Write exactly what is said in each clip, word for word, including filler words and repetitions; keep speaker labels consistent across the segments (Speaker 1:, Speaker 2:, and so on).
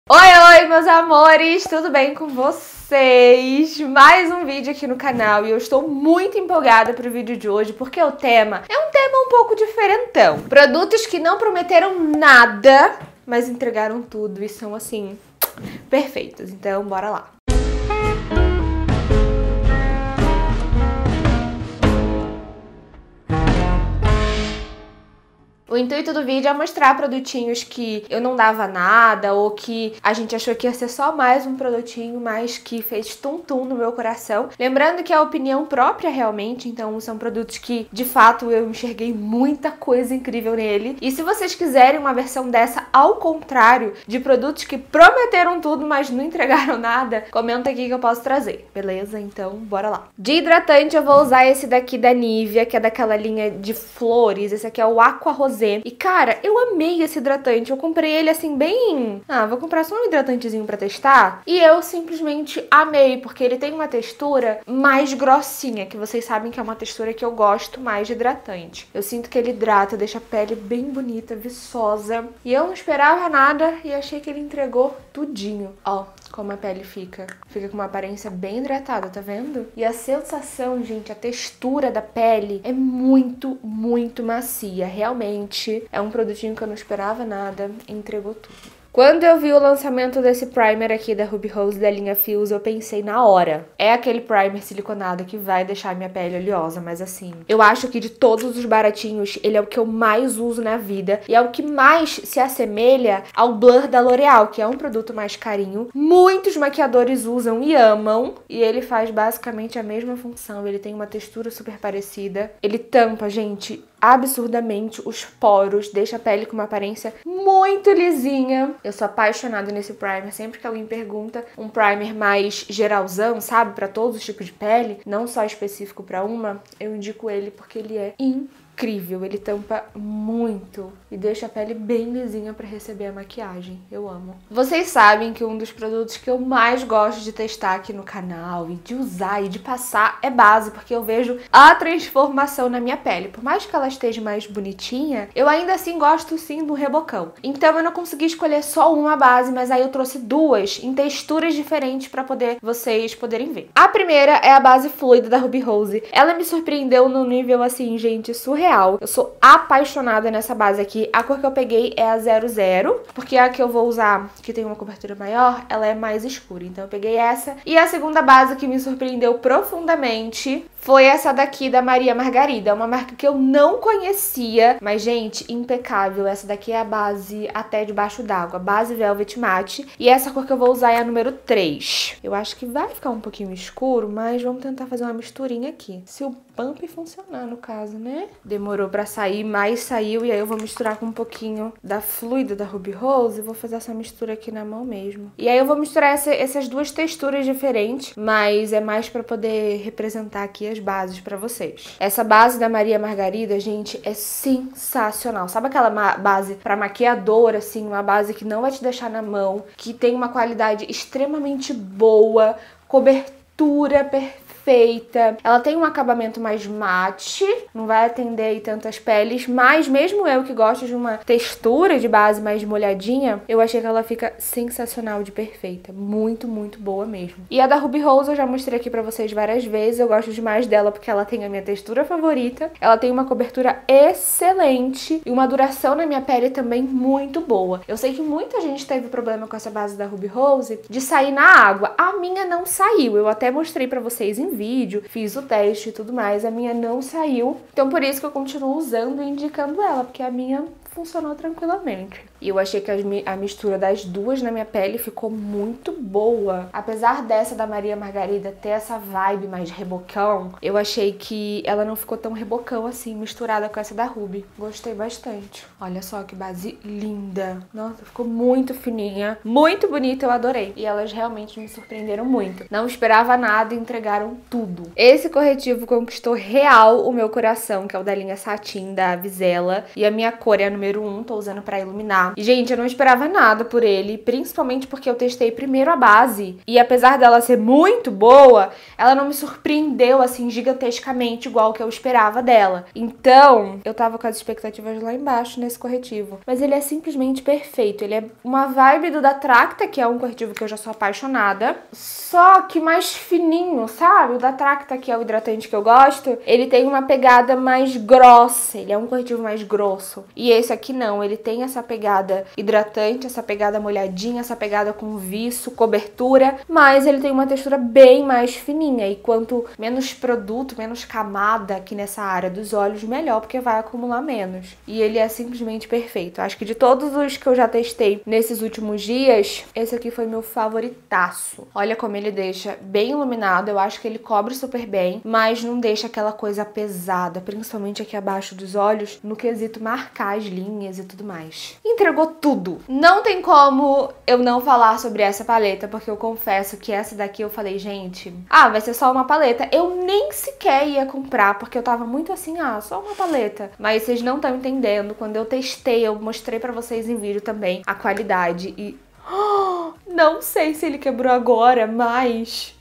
Speaker 1: Oi, oi, meus amores! Tudo bem com vocês? Mais um vídeo aqui no canal e eu estou muito empolgada pro vídeo de hoje porque o tema é um tema um pouco diferentão. Produtos que não prometeram nada, mas entregaram tudo e são, assim, perfeitos. Então, bora lá! O intuito do vídeo é mostrar produtinhos que eu não dava nada ou que a gente achou que ia ser só mais um produtinho, mas que fez tum-tum no meu coração. Lembrando que é a opinião própria realmente, então são produtos que de fato eu enxerguei muita coisa incrível nele. E se vocês quiserem uma versão dessa ao contrário, de produtos que prometeram tudo, mas não entregaram nada, comenta aqui que eu posso trazer, beleza? Então bora lá. De hidratante eu vou usar esse daqui da Nivea, que é daquela linha de flores. Esse aqui é o Aqua Rosé. E, cara, eu amei esse hidratante. Eu comprei ele, assim, bem... Ah, vou comprar só um hidratantezinho pra testar. E eu simplesmente amei, porque ele tem uma textura mais grossinha, que vocês sabem que é uma textura que eu gosto mais de hidratante. Eu sinto que ele hidrata, deixa a pele bem bonita, viçosa. E eu não esperava nada e achei que ele entregou tudinho. Ó, como a pele fica. Fica com uma aparência bem hidratada, tá vendo? E a sensação, gente, a textura da pele é muito, muito macia. Realmente é um produtinho que eu não esperava nada e entregou tudo. Quando eu vi o lançamento desse primer aqui da Ruby Rose da linha Fuse, eu pensei na hora. É aquele primer siliconado que vai deixar minha pele oleosa, mas assim... Eu acho que de todos os baratinhos, ele é o que eu mais uso na vida. E é o que mais se assemelha ao Blur da L'Oreal, que é um produto mais carinho. Muitos maquiadores usam e amam. E ele faz basicamente a mesma função. Ele tem uma textura super parecida. Ele tampa, gente, absurdamente os poros. Deixa a pele com uma aparência muito lisinha. Eu sou apaixonada nesse primer. Sempre que alguém pergunta um primer mais geralzão, sabe? Pra todos os tipos de pele, não só específico pra uma, eu indico ele porque ele é incrível. Ele tampa muito e deixa a pele bem lisinha pra receber a maquiagem. Eu amo. Vocês sabem que um dos produtos que eu mais gosto de testar aqui no canal e de usar e de passar é base, porque eu vejo a transformação na minha pele. Por mais que ela esteja mais bonitinha, eu ainda assim gosto sim do rebocão. Então eu não consegui escolher só uma base, mas aí eu trouxe duas em texturas diferentes pra poder vocês poderem ver. A primeira é a base fluida da Ruby Rose. Ela me surpreendeu no nível assim, gente, surreal. Eu sou apaixonada nessa base aqui. A cor que eu peguei é a zero zero, porque a que eu vou usar, que tem uma cobertura maior, ela é mais escura. Então eu peguei essa. E a segunda base que me surpreendeu profundamente foi essa daqui da Maria Margarida, uma marca que eu não conhecia, mas, gente, impecável. Essa daqui é a base até debaixo d'água, base Velvet Matte, e essa cor que eu vou usar é a número três. Eu acho que vai ficar um pouquinho escuro, mas vamos tentar fazer uma misturinha aqui. Se o pump funcionar, no caso, né? Demorou pra sair, mas saiu, e aí eu vou misturar com um pouquinho da fluida da Ruby Rose e vou fazer essa mistura aqui na mão mesmo. E aí eu vou misturar essa, essas duas texturas diferentes, mas é mais pra poder representar aqui as bases pra vocês. Essa base da Maria Margarida, gente, é sensacional. Sabe aquela base pra maquiador, assim, uma base que não vai te deixar na mão, que tem uma qualidade extremamente boa, cobertura perfeita. Feita. Ela tem um acabamento mais mate, não vai atender aí tantas peles, mas mesmo eu que gosto de uma textura de base mais molhadinha, eu achei que ela fica sensacional de perfeita. Muito, muito boa mesmo. E a da Ruby Rose eu já mostrei aqui pra vocês várias vezes, eu gosto demais dela porque ela tem a minha textura favorita, ela tem uma cobertura excelente e uma duração na minha pele também muito boa. Eu sei que muita gente teve problema com essa base da Ruby Rose de sair na água. A minha não saiu, eu até mostrei pra vocês em vídeo, fiz o teste e tudo mais, a minha não saiu, então por isso que eu continuo usando e indicando ela, porque a minha funcionou tranquilamente. E eu achei que a mistura das duas na minha pele ficou muito boa. Apesar dessa da Maria Margarida ter essa vibe mais rebocão, eu achei que ela não ficou tão rebocão assim, misturada com essa da Ruby. Gostei bastante. Olha só que base linda. Nossa, ficou muito fininha, muito bonita, eu adorei. E elas realmente me surpreenderam muito. Não esperava nada e entregaram tudo. Esse corretivo conquistou real o meu coração, que é o da linha Satin da Vizela. E a minha cor é a número um, tô usando pra iluminar. tá? E, gente, eu não esperava nada por ele, principalmente porque eu testei primeiro a base. E apesar dela ser muito boa, ela não me surpreendeu, assim, gigantescamente, igual que eu esperava dela. Então, eu tava com as expectativas lá embaixo nesse corretivo. Mas ele é simplesmente perfeito. Ele é uma vibe do da Tracta, que é um corretivo que eu já sou apaixonada. Só que mais fininho, sabe? O da Tracta, que é o hidratante que eu gosto, ele tem uma pegada mais grossa. Ele é um corretivo mais grosso. E esse aqui não. Ele tem essa pegada hidratante, essa pegada molhadinha, essa pegada com viço, cobertura. Mas ele tem uma textura bem mais fininha. E quanto menos produto, menos camada aqui nessa área dos olhos, melhor, porque vai acumular menos. E ele é simplesmente perfeito. Acho que de todos os que eu já testei nesses últimos dias, esse aqui foi meu favoritaço. Olha como ele deixa bem iluminado. Eu acho que ele cobre super bem, mas não deixa aquela coisa pesada, principalmente aqui abaixo dos olhos, no quesito marcar as linhas e tudo mais. Entregou tudo. Não tem como eu não falar sobre essa paleta, porque eu confesso que essa daqui eu falei, gente, ah, vai ser só uma paleta. Eu nem sequer ia comprar, porque eu tava muito assim, ah, só uma paleta. Mas vocês não estão entendendo. Quando eu testei, eu mostrei pra vocês em vídeo também a qualidade e... Oh, não sei se ele quebrou agora, mas...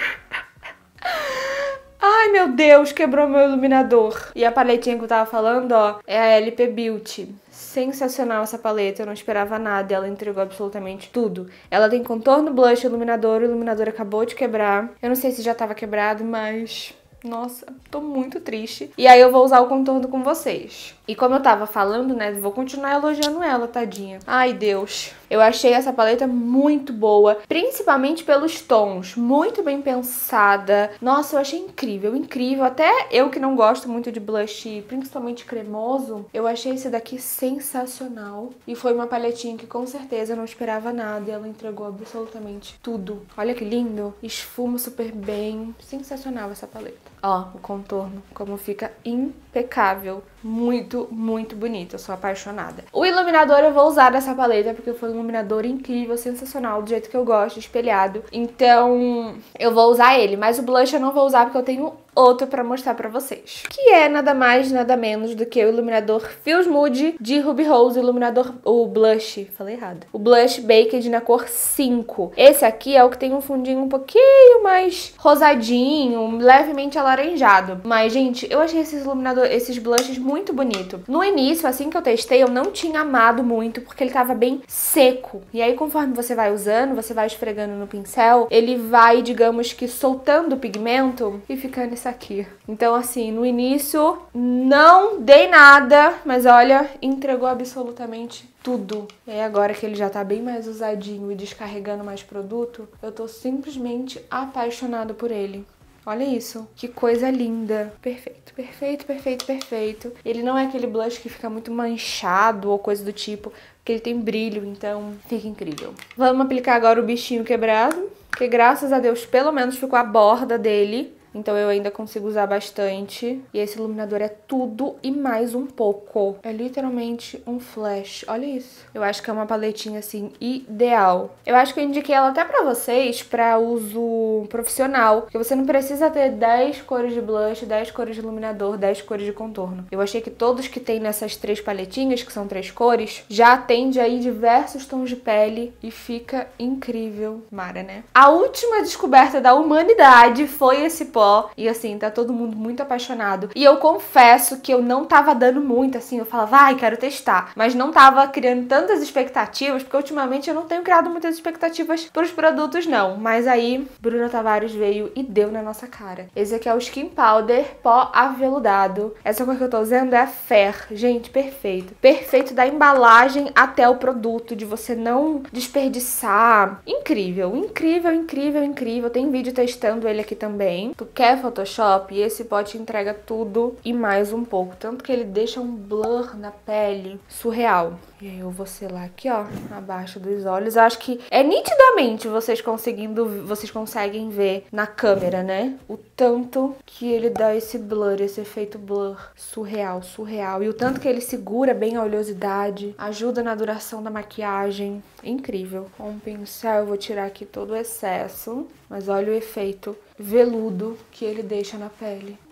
Speaker 1: Ai, meu Deus, quebrou meu iluminador. E a paletinha que eu tava falando, ó, é a L P Beauty. Sensacional essa paleta, eu não esperava nada, ela entregou absolutamente tudo. Ela tem contorno, blush, iluminador, o iluminador acabou de quebrar. Eu não sei se já tava quebrado, mas... Nossa, tô muito triste. E aí eu vou usar o contorno com vocês. E como eu tava falando, né, vou continuar elogiando ela, tadinha. Ai, Deus. Eu achei essa paleta muito boa, principalmente pelos tons. Muito bem pensada. Nossa, eu achei incrível, incrível. Até eu que não gosto muito de blush, principalmente cremoso, eu achei esse daqui sensacional. E foi uma paletinha que com certeza eu não esperava nada. E ela entregou absolutamente tudo. Olha que lindo. Esfuma super bem. Sensacional essa paleta. Ó, o contorno, como fica impecável. Muito, muito bonito. Eu sou apaixonada. O iluminador eu vou usar dessa paleta porque foi um iluminador incrível, sensacional, do jeito que eu gosto, espelhado. Então, eu vou usar ele. Mas o blush eu não vou usar porque eu tenho outro pra mostrar pra vocês. Que é nada mais, nada menos do que o iluminador Feels Mood de Ruby Rose. O iluminador... O blush... Falei errado. O blush Baked na cor cinco. Esse aqui é o que tem um fundinho um pouquinho mais rosadinho, levemente alaranjado. Mas, gente, eu achei esses iluminadores, esses blushes muito bonito. No início, assim que eu testei, eu não tinha amado muito, porque ele tava bem seco. E aí, conforme você vai usando, você vai esfregando no pincel, ele vai, digamos que, soltando o pigmento e ficando isso aqui. Então, assim, no início, não dei nada, mas olha, entregou absolutamente tudo. E aí, agora que ele já tá bem mais usadinho e descarregando mais produto, eu tô simplesmente apaixonada por ele. Olha isso, que coisa linda. Perfeito, perfeito, perfeito, perfeito. Ele não é aquele blush que fica muito manchado ou coisa do tipo, porque ele tem brilho, então fica incrível. Vamos aplicar agora o bichinho quebrado, que graças a Deus pelo menos ficou a borda dele. Então eu ainda consigo usar bastante. E esse iluminador é tudo e mais um pouco. É literalmente um flash. Olha isso. Eu acho que é uma paletinha, assim, ideal. Eu acho que eu indiquei ela até pra vocês pra uso profissional. Porque você não precisa ter dez cores de blush, dez cores de iluminador, dez cores de contorno. Eu achei que todos que tem nessas três paletinhas, que são três cores, já atende aí diversos tons de pele. E fica incrível. Mara, né? A última descoberta da humanidade foi esse pó. E assim, tá todo mundo muito apaixonado. E eu confesso que eu não tava dando muito, assim, eu falava, ai, quero testar. Mas não tava criando tantas expectativas, porque ultimamente eu não tenho criado muitas expectativas pros produtos, não. Mas aí, Bruna Tavares veio e deu na nossa cara. Esse aqui é o Skin Powder Pó Aveludado. Essa cor que eu tô usando é a Fair. Gente, perfeito. Perfeito da embalagem até o produto, de você não desperdiçar. Incrível, incrível, incrível, incrível. Tem vídeo testando ele aqui também. Tu quer Photoshop? E esse pote entrega tudo e mais um pouco. Tanto que ele deixa um blur na pele surreal. E aí eu vou selar aqui, ó, abaixo dos olhos. Eu acho que é nitidamente vocês conseguindo, vocês conseguem ver na câmera, né? O tanto que ele dá esse blur, esse efeito blur surreal, surreal. E o tanto que ele segura bem a oleosidade, ajuda na duração da maquiagem. Incrível. Com um pincel eu vou tirar aqui todo o excesso, mas olha o efeito veludo que ele deixa na pele.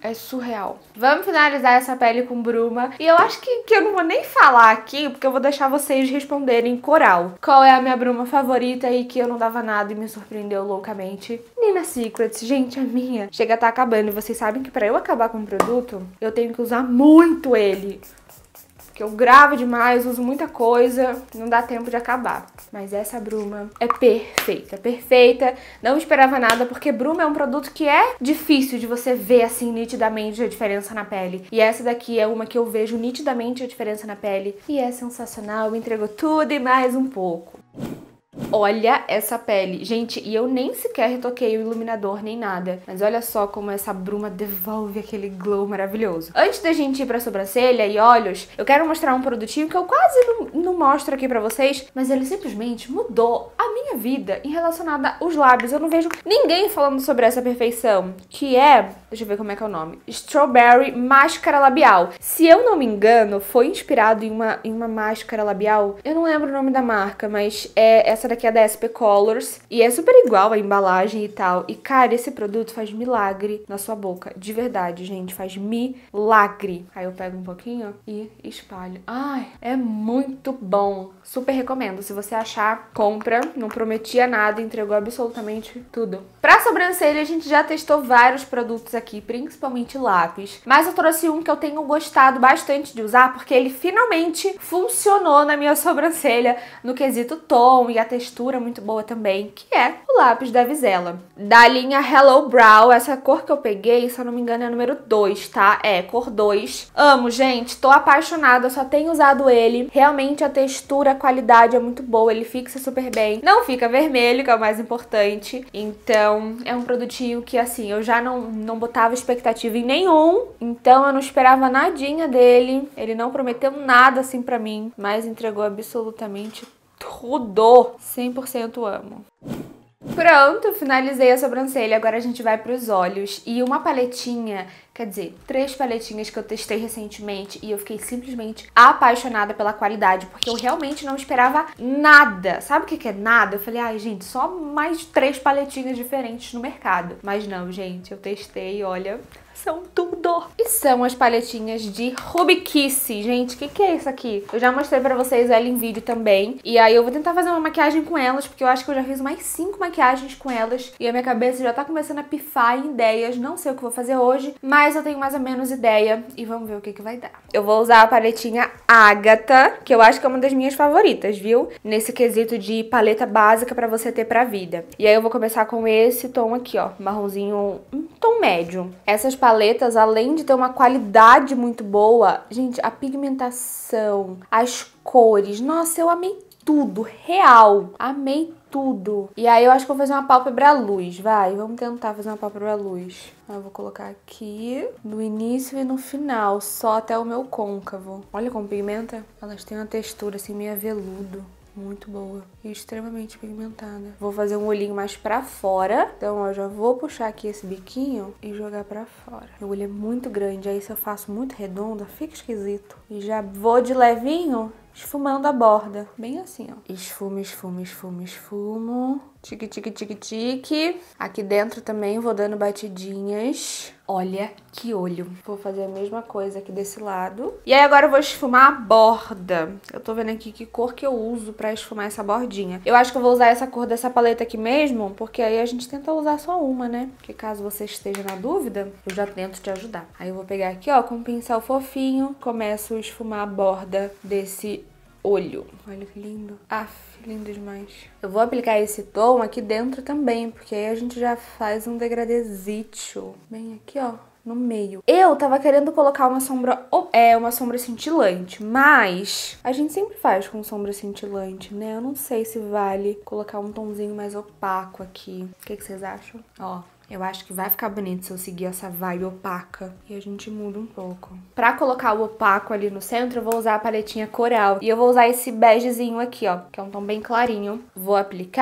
Speaker 1: É surreal. Vamos finalizar essa pele com bruma. E eu acho que, que eu não vou nem falar aqui, porque eu vou deixar vocês responderem coral. Qual é a minha bruma favorita e que eu não dava nada e me surpreendeu loucamente? Nina Secrets. Gente, a minha chega a estar acabando. E vocês sabem que pra eu acabar com um produto, eu tenho que usar muito ele. Porque eu gravo demais, uso muita coisa, não dá tempo de acabar. Mas essa bruma é perfeita, perfeita. Não esperava nada, porque bruma é um produto que é difícil de você ver assim nitidamente a diferença na pele. E essa daqui é uma que eu vejo nitidamente a diferença na pele. E é sensacional, entregou tudo e mais um pouco. Olha essa pele. Gente, e eu nem sequer retoquei o iluminador nem nada. Mas olha só como essa bruma devolve aquele glow maravilhoso. Antes da gente ir pra sobrancelha e olhos, eu quero mostrar um produtinho que eu quase não, não mostro aqui pra vocês. Mas ele simplesmente mudou a minha vida em relacionada aos lábios. Eu não vejo ninguém falando sobre essa perfeição. Que é... Deixa eu ver como é que é o nome. Strawberry Máscara Labial. Se eu não me engano, foi inspirado em uma, em uma máscara labial. Eu não lembro o nome da marca, mas é essa daqui é da S P Colors. E é super igual a embalagem e tal. E, cara, esse produto faz milagre na sua boca. De verdade, gente. Faz milagre. Aí eu pego um pouquinho e espalho. Ai, é muito bom. Super recomendo. Se você achar, compra. Não prometia nada, entregou absolutamente tudo. Pra sobrancelha, a gente já testou vários produtos aqui, principalmente lápis. Mas eu trouxe um que eu tenho gostado bastante de usar, porque ele finalmente funcionou na minha sobrancelha, no quesito tom e a textura muito boa também, que é o lápis da Vizela. Da linha Hello Brow, essa cor que eu peguei, se eu não me engano, é a número dois, tá? É, cor dois. Amo, gente, tô apaixonada, só tenho usado ele. Realmente a textura, a qualidade é muito boa, ele fixa super bem. Não fica vermelho, que é o mais importante. Então, é um produtinho que, assim, eu já não, não botava expectativa em nenhum. Então, eu não esperava nadinha dele. Ele não prometeu nada, assim, pra mim. Mas entregou absolutamente tudo. cem por cento amo. Pronto, finalizei a sobrancelha, agora a gente vai para os olhos. E uma paletinha, quer dizer, três paletinhas que eu testei recentemente e eu fiquei simplesmente apaixonada pela qualidade, porque eu realmente não esperava nada. Sabe o que que é nada? Eu falei, ai gente, só mais três paletinhas diferentes no mercado. Mas não, gente, eu testei e olha... são tudo. E são as paletinhas de Ruby Kiss. Gente, o que, que é isso aqui? Eu já mostrei pra vocês ela em vídeo também. E aí eu vou tentar fazer uma maquiagem com elas, porque eu acho que eu já fiz mais cinco maquiagens com elas. E a minha cabeça já tá começando a pifar em ideias. Não sei o que vou fazer hoje, mas eu tenho mais ou menos ideia. E vamos ver o que, que vai dar. Eu vou usar a paletinha Agatha, que eu acho que é uma das minhas favoritas, viu? Nesse quesito de paleta básica pra você ter pra vida. E aí eu vou começar com esse tom aqui, ó. Marronzinho, um tom médio. Essas paletas, além de ter uma qualidade muito boa, gente, a pigmentação, as cores, nossa, eu amei tudo, real, amei tudo. E aí eu acho que eu vou fazer uma pálpebra à luz, vai, vamos tentar fazer uma pálpebra à luz. Eu vou colocar aqui no início e no final, só até o meu côncavo. Olha como pigmenta, elas têm uma textura assim meio veludo. Muito boa e extremamente pigmentada. Vou fazer um olhinho mais pra fora. Então, ó, já vou puxar aqui esse biquinho e jogar pra fora. Meu olho é muito grande, aí se eu faço muito redonda, fica esquisito. E já vou de levinho esfumando a borda. Bem assim, ó. Esfumo, esfumo, esfumo, esfumo. Tique, tique, tique, tique. Aqui dentro também vou dando batidinhas. Olha que olho. Vou fazer a mesma coisa aqui desse lado. E aí agora eu vou esfumar a borda. Eu tô vendo aqui que cor que eu uso pra esfumar essa bordinha. Eu acho que eu vou usar essa cor dessa paleta aqui mesmo, porque aí a gente tenta usar só uma, né? Porque caso você esteja na dúvida, eu já tento te ajudar. Aí eu vou pegar aqui, ó, com um pincel fofinho, começo a esfumar a borda desse olho. Olha que lindo. Aff, lindo demais. Eu vou aplicar esse tom aqui dentro também, porque aí a gente já faz um degradezito. Bem aqui, ó, no meio. Eu tava querendo colocar uma sombra, é, uma sombra cintilante, mas a gente sempre faz com sombra cintilante, né? Eu não sei se vale colocar um tomzinho mais opaco aqui. O que que vocês acham? Ó. Eu acho que vai ficar bonito se eu seguir essa vibe opaca. E a gente muda um pouco. Pra colocar o opaco ali no centro, eu vou usar a paletinha Coral. E eu vou usar esse begezinho aqui, ó, que é um tom bem clarinho. Vou aplicar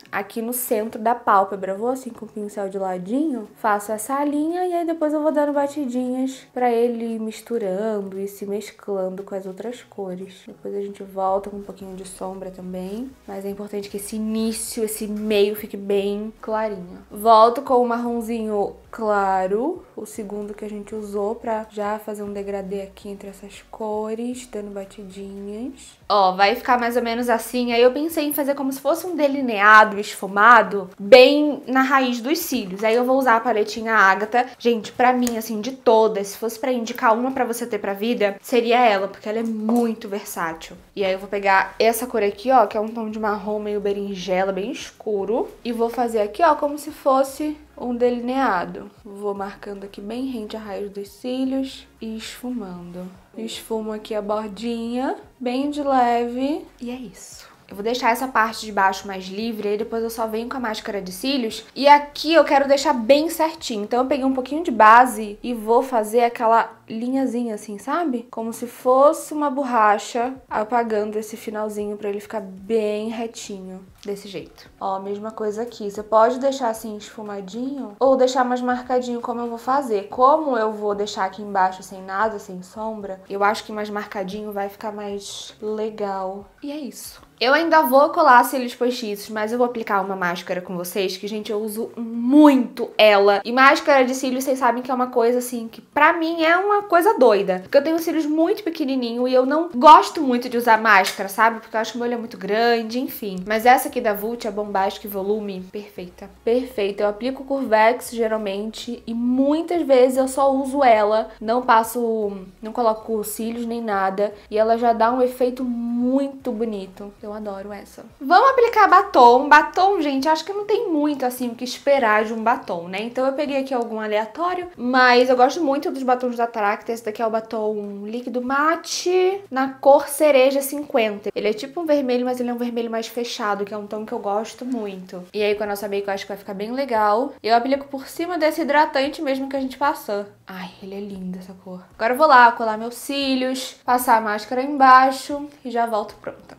Speaker 1: aqui no centro da pálpebra. Vou assim com o pincel de ladinho, faço essa linha e aí depois eu vou dando batidinhas pra ele ir misturando e se mesclando com as outras cores. Depois a gente volta com um pouquinho de sombra também, mas é importante que esse início, esse meio fique bem clarinho. Volto com o marronzinho claro, o segundo que a gente usou pra já fazer um degradê aqui entre essas cores, dando batidinhas. Ó, vai ficar mais ou menos assim. Aí eu pensei em fazer como se fosse um delineado esfumado bem na raiz dos cílios. Aí eu vou usar a paletinha Agatha. Gente, pra mim, assim, de todas, se fosse pra indicar uma pra você ter pra vida, seria ela, porque ela é muito versátil. E aí eu vou pegar essa cor aqui, ó, que é um tom de marrom meio berinjela, bem escuro. E vou fazer aqui, ó, como se fosse um delineado. Vou marcando aqui bem rente à raiz dos cílios e esfumando. Esfumo aqui a bordinha, bem de leve. E é isso. Eu vou deixar essa parte de baixo mais livre, aí depois eu só venho com a máscara de cílios. E aqui eu quero deixar bem certinho. Então eu peguei um pouquinho de base e vou fazer aquela linhazinha assim, sabe? Como se fosse uma borracha, apagando esse finalzinho pra ele ficar bem retinho, desse jeito. Ó, mesma coisa aqui. Você pode deixar assim esfumadinho ou deixar mais marcadinho como eu vou fazer. Como eu vou deixar aqui embaixo sem nada, sem sombra, eu acho que mais marcadinho vai ficar mais legal. E é isso. Eu ainda vou colar cílios postiços, mas eu vou aplicar uma máscara com vocês, que, gente, eu uso muito ela. E máscara de cílios, vocês sabem que é uma coisa, assim, que pra mim é uma coisa doida. Porque eu tenho cílios muito pequenininho e eu não gosto muito de usar máscara, sabe? Porque eu acho que o meu olho é muito grande, enfim. Mas essa aqui da Vult, a Bombástica e Volume, perfeita. Perfeita. Eu aplico Curvex, geralmente, e muitas vezes eu só uso ela. Não passo, não coloco cílios nem nada. E ela já dá um efeito muito bonito. Eu adoro essa. Vamos aplicar batom. Batom, gente, acho que não tem muito, assim, o que esperar de um batom, né? Então eu peguei aqui algum aleatório, mas eu gosto muito dos batons da Tracta. Esse daqui é o batom líquido mate na cor cereja cinquenta. Ele é tipo um vermelho, mas ele é um vermelho mais fechado, que é um tom que eu gosto muito. E aí com a nossa make eu acho que vai ficar bem legal. Eu aplico por cima desse hidratante mesmo que a gente passou. Ai, ele é lindo essa cor. Agora eu vou lá colar meus cílios, passar a máscara embaixo e já volto pronta.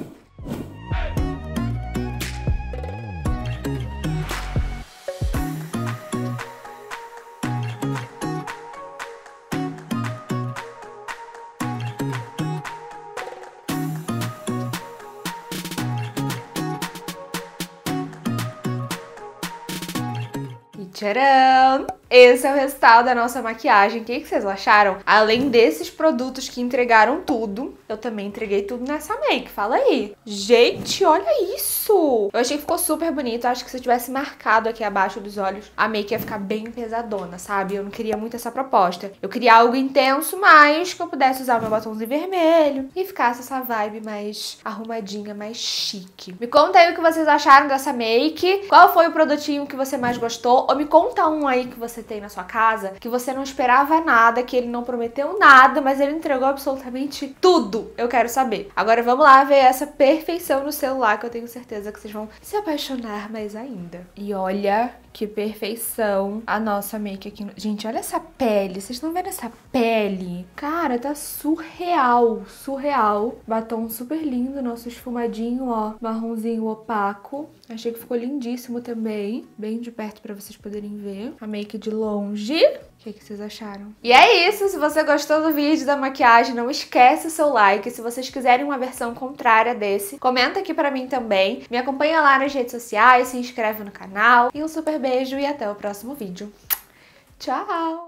Speaker 1: Tcharam! Esse é o resultado da nossa maquiagem. O que vocês acharam? Além desses produtos que entregaram tudo, eu também entreguei tudo nessa make. Fala aí. Gente, olha isso! Eu achei que ficou super bonito. Acho que se eu tivesse marcado aqui abaixo dos olhos, a make ia ficar bem pesadona, sabe? Eu não queria muito essa proposta. Eu queria algo intenso, mas que eu pudesse usar meu batomzinho vermelho e ficasse essa vibe mais arrumadinha, mais chique. Me conta aí o que vocês acharam dessa make. Qual foi o produtinho que você mais gostou? Ou me conta um aí que você tem na sua casa, que você não esperava nada, que ele não prometeu nada, mas ele entregou absolutamente tudo. Eu quero saber. Agora vamos lá ver essa perfeição no celular, que eu tenho certeza que vocês vão se apaixonar mais ainda. E olha que perfeição a nossa make aqui. Gente, olha essa pele. Vocês estão vendo essa pele? Cara, tá surreal, surreal. Batom super lindo, nosso esfumadinho, ó, marronzinho opaco. Achei que ficou lindíssimo também. Bem de perto pra vocês poderem ver. A make de longe. O que, que vocês acharam? E é isso, se você gostou do vídeo da maquiagem, não esquece o seu like. Se vocês quiserem uma versão contrária desse, comenta aqui pra mim também. Me acompanha lá nas redes sociais, se inscreve no canal. E um super beijo e até o próximo vídeo. Tchau!